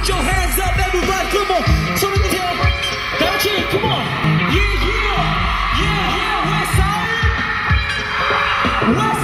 Put your hands up, everybody, come on. 손을 드세요. 다 같이, come on. Yeah, yeah, yeah, yeah, West Side. West